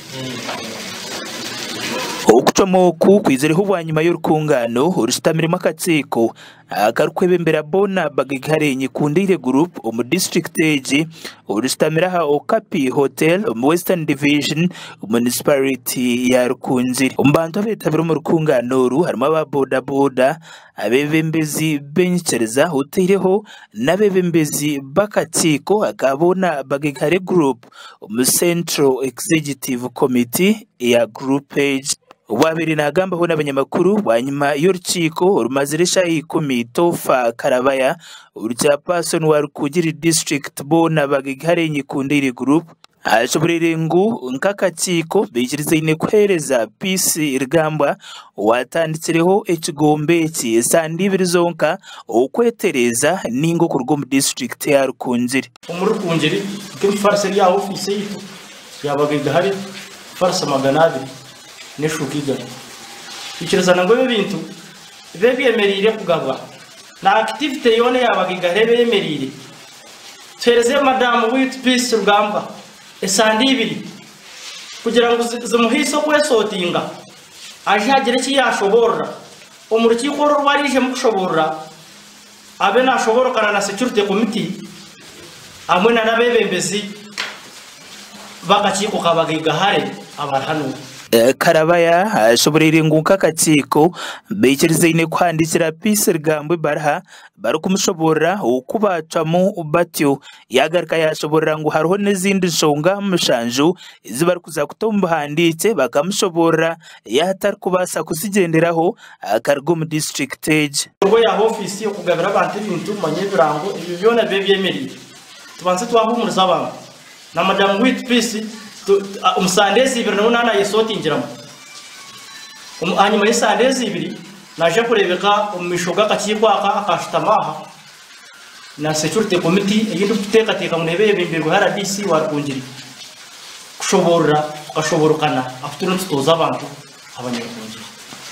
Okucomoku kwizereho bwanyuma y'urukungano urusitamirimo akatsiko akarukwebembera Boona Bagaigahare nyikundire group mu district age urustamiraha Okapi Hotel mu Western Division municipality ya Rukungiri. Umbantu abetabira mu rukungano ru harimo aba boda abebembezi Kwetereza utireho n'abebembezi bakatsiko akabona Bagaigahare group mu Central Executive Committee ya group page. Wabiri nagambaho n'abanyamakuru wanyuma y'urukiko rumazirisha ikumi Tofa Karabaya urupyapason wa Rukungiri district Boona Bagaigahare nyikundire group ashoborerengu nk'akatsiko bikirize Kwetereza peace Rugambwa watandikireho ekigombe cy'esandibiri zonka Kwetereza ningo kurwo mu district ya Rukungiri. Rukungiri k'farse ya office yitu ya Bagaigahare farse maganabiri neshukiga ikireza ngo ibintu bebemerire kugabwa na activity yone ya Bagaigahare bemerire Kwetereza madam with peace Rugambwa esandibiri kugira ngo zimuhiso kwesotinga aje agire ki yashobora umurukiko rwarije mu kushobora abe nashobora kana na security committee amwe na nabebembezi bakakiko ka Bagaigahare abarhanu. Karabaya ashoborerengu nk'akatsiko bikirize kwandikira peace Rugambwa barha barukumushobora ukubacamo batyo yagarika yashobora ngo hariho n'izindi nshonga mushanju izibari kuza kutomba handitse bakamushobora yahatari kubasa kuzigenderaho akargo mu district age urwo ya office yo kugabira abantu ibintu manye birango ibyo byona bebyemereye tubanze twahumuriza abantu na madam with peace umusandezi ibiri nana yesotingiramo hanyuma y'isandezi ibiri naje kurebeka umishoga kakikwaka akashitamaha na security committee yindi tutekateka munebeye bimbirwa RDC wa Rukungiri kushobora kashoborukana afite n'utoza abantu abanyarwanda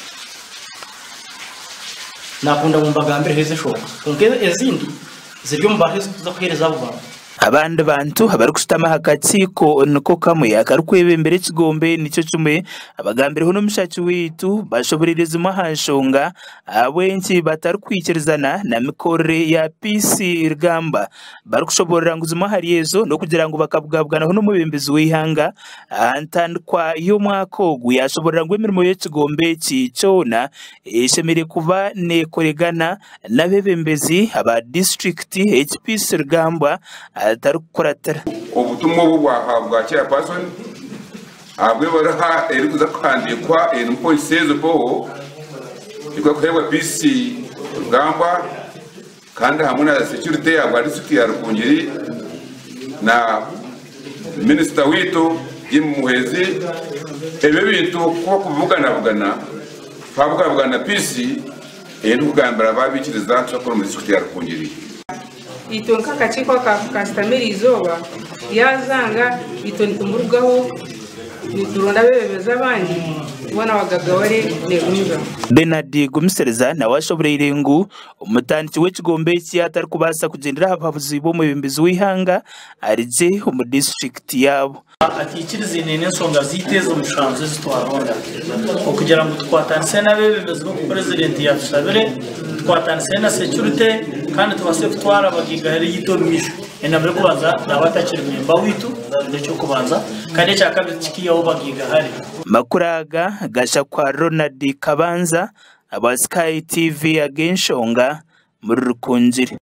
nakunda mu mbagambire heze shoka kunkeze ezindi zibyo mbaheze kuza kwereza abo abandi bantu abari kusitama hakatsiko niko kamwe akarukwebembere kigombe nicyo cyume abagambireho n'umushaki witu bashoborereza mahashonga abenshi batari kwikirizana na mikore ya peace Rugambwa bari kushoborera ngo zimahariyezo no kugira ngo bakabwabwanaho n'umubembezi w'ihanga antandikwa yo mwakogu yashoborera ngo imirimo y'ikigombe cyicona ishemere kuba nekoregana n'abebembezi aba district peace Rugambwa atarukoratera ubutumwa bwa chairperson abwe baraha eri kuza kwandikwa n'uko isezo po iko kwebwa peace Rugambwa kandi hamwe na security ya district ya Rukungiri na minister witu yimuhezi ebe bintu ko kuvugana twavugana peace n'ukugambira babikiriza cyo mu district ya Rukungiri itonka kachiko ka customer izoba yazanga itonka murugaho turonda bebeza abandi ubona Bagaigahare negumiza Benadi Kwetereza na washoborerengu umutandiki w'ikigombe cyatari kubasa kugendera abavuzi bo mu bembezi w'ihanga arije mu district yabo akikirize n'ensonga ziteza umushanzo zitwaronda kugira ngo twatanse n'abebezi bo president ya Bashaba twatanse na security kandi tubase kutwara Bagaigahare yitorumije enabyo kubanza nabatakiri mwemba witu ndecyo kubanza kandi cyakabiri kikiyo Bagaigahare makuraga gasha kwa Ronald Kabanza aba Sky TV agenshonga muri Rukungiri.